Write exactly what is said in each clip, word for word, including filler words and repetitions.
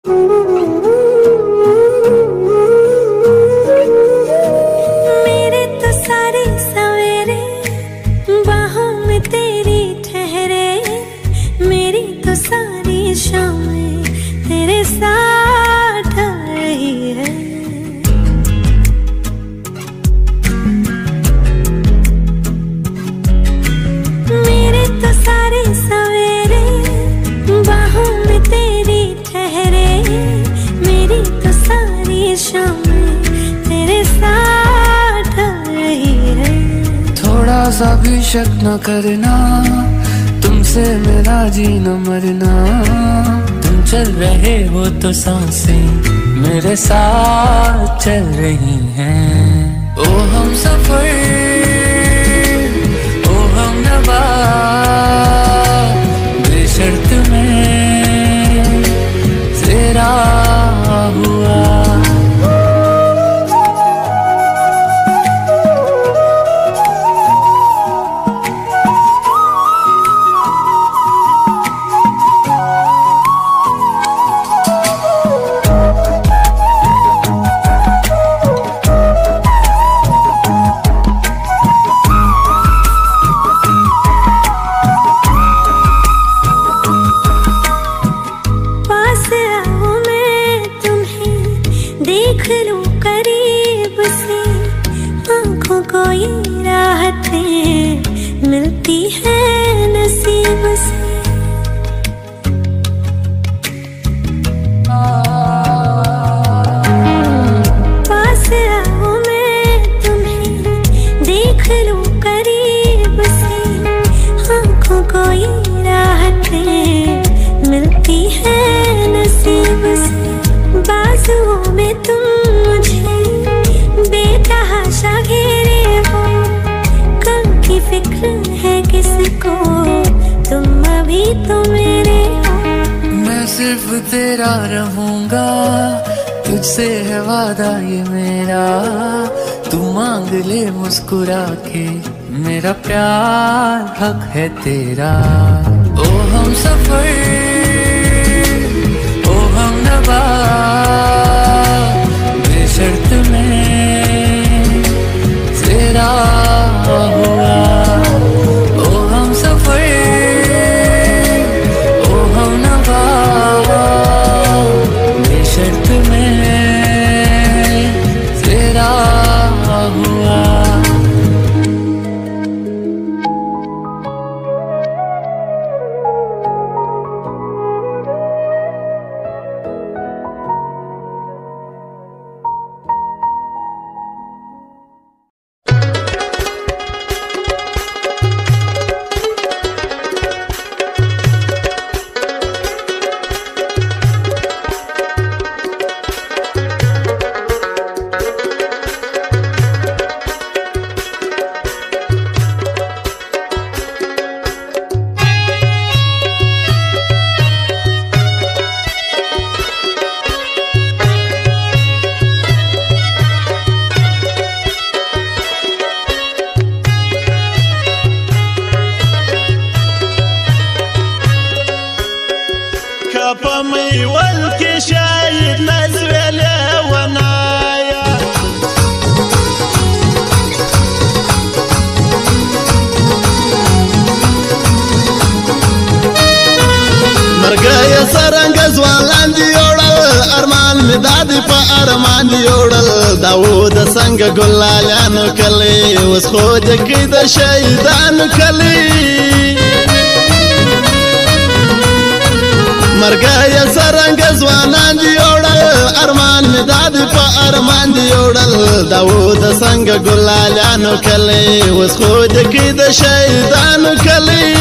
मेरे तो सारे सवेरे बाहों में तेरी ठहरे, मेरी तो सारी शामें तेरे साथ ढल रही है। मेरे तो सारे सवेरे बाहों में तेरी ठहरे, मेरी तो सारी शामें तेरे साथ ढल रही है। थोड़ा सा भी शक न करना, तुमसे मेरा जीना मरना। तुम चल रहे हो तो सांसें मेरे साथ चल रही हैं। ओ हम सफर, ओ हम नवा, बेशर्त में तेरा हुआ। मिलती है नसीब से। पास आओ मैं तुम्हें देख लूं करीब से, आँखों को ये राहतें मिलती है नसीब से। बाजुओं में तुम मुझे बेतहाशा घेरे हो, कल की फिक्र है किसको, तुम अभी तो मेरे हो। मैं सिर्फ तेरा रहूंगा, तुझसे है वादा ये मेरा। तू मांग ले मुस्कुरा के, मेरा प्यार हक है तेरा। ओ हम सफर, ओ हम नवा, बेशर्त में तेरा हुआ। ओ हम सफर, ओ हम नवा, बेशर्त में तेरा हुआ। كفمي والكشايد نزل ونايا مرقايا سرنقز والاندي يوڑل ارمان مدادي فا ارمان يوڑل داود سنگ قلالانو كلي وسخوجك كده شيدانو كلي مرقايا سرنقز وانان دي يوڑل ارمان مداد فا ارمان دي يوڑل داود سنگ قلالانو كلي وسخوجك كده شيدانو كلي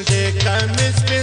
د کمیس